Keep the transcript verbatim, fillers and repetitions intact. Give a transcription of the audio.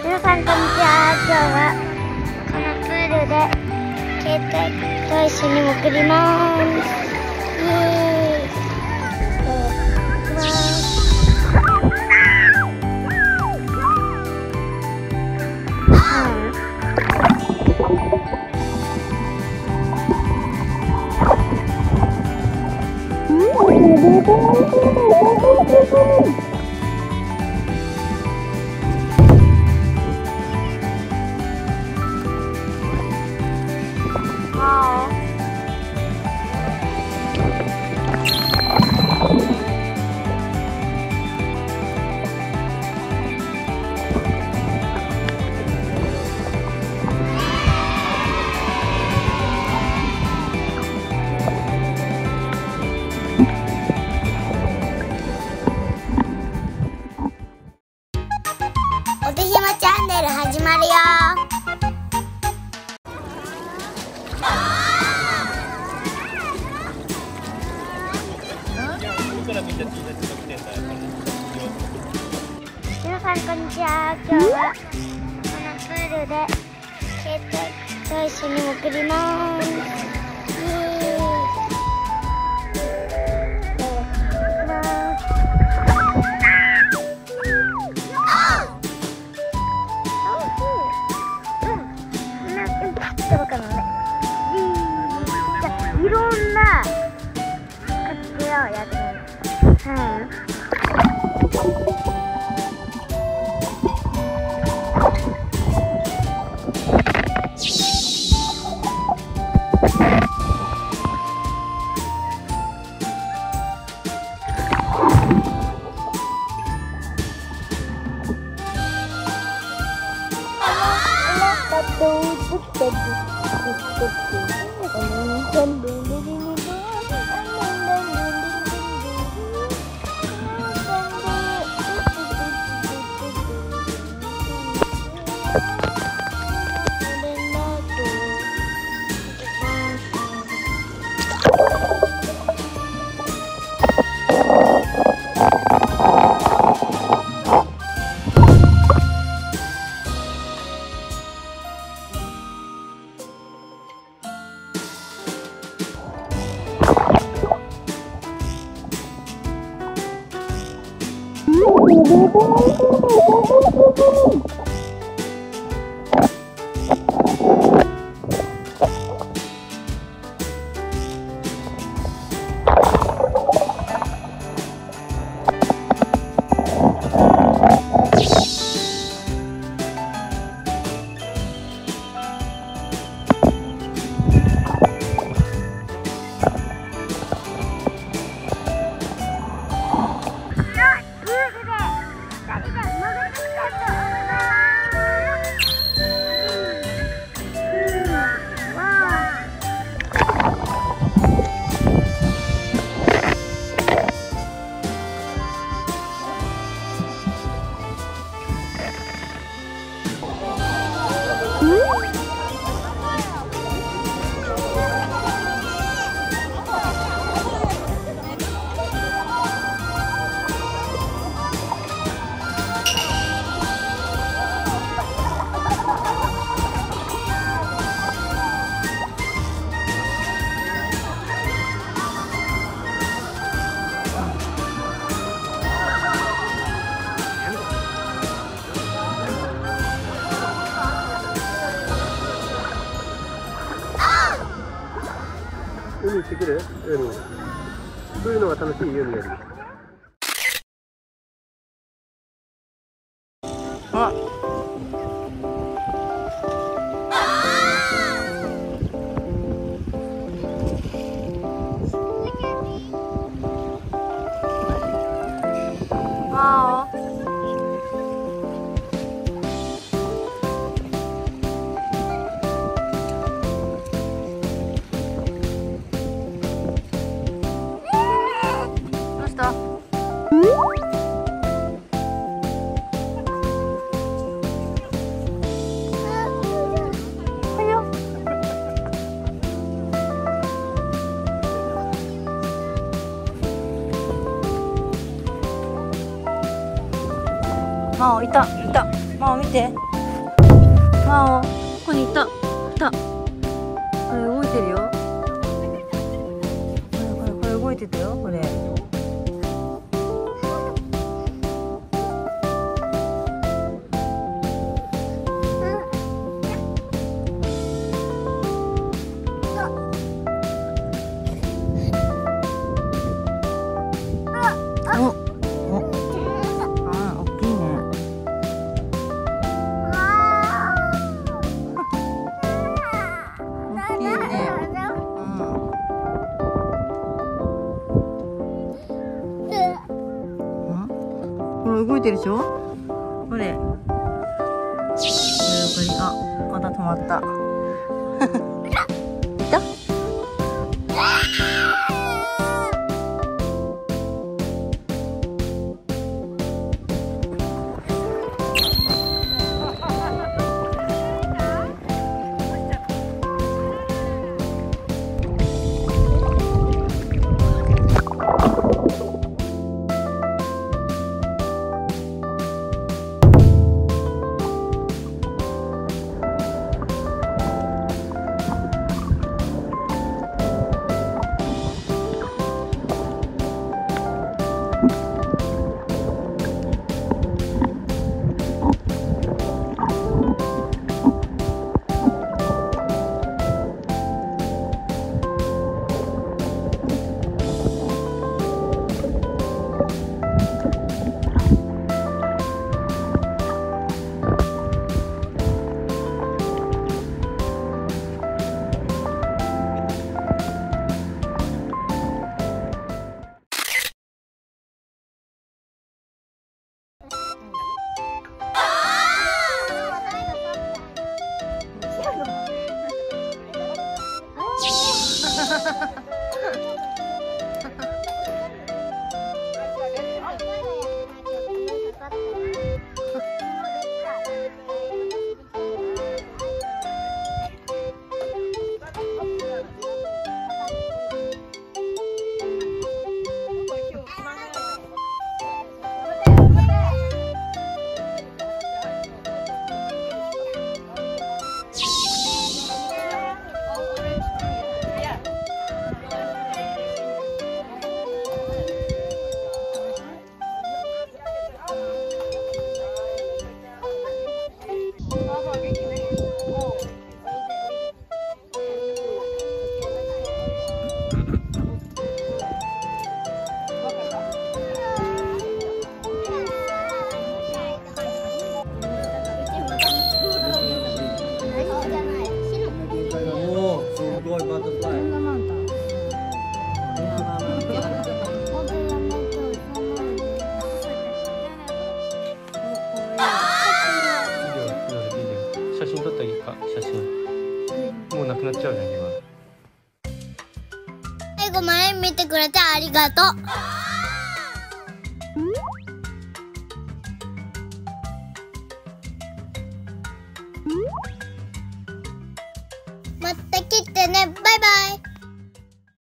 皆さんこんにちは。今日はこのプールで携帯と一緒に潜ります。イエーイ。行きます。お手ひまチャンネル始まるよ。皆さんこんにちは。今日はこのプールで携帯と一緒に潜ります。イエーイ。いろんな活動をやってます。うん海行ってくる？うん。そういうのが楽しい、海より。 あ。わお。マオいたいた。マオ見て。 ああ、ここにいた。いた。これ動いてるよ。これこれこれ動いてたよ。これ。お、お、ああ、大きいね。大きいね。うん。これ動いてるでしょ。これ。あ、また止まった。いた。 写真撮ってあげるか、写真。もうなくなっちゃうじゃん、今。 最後まで見てくれてありがとう。また来てね、バイバイ。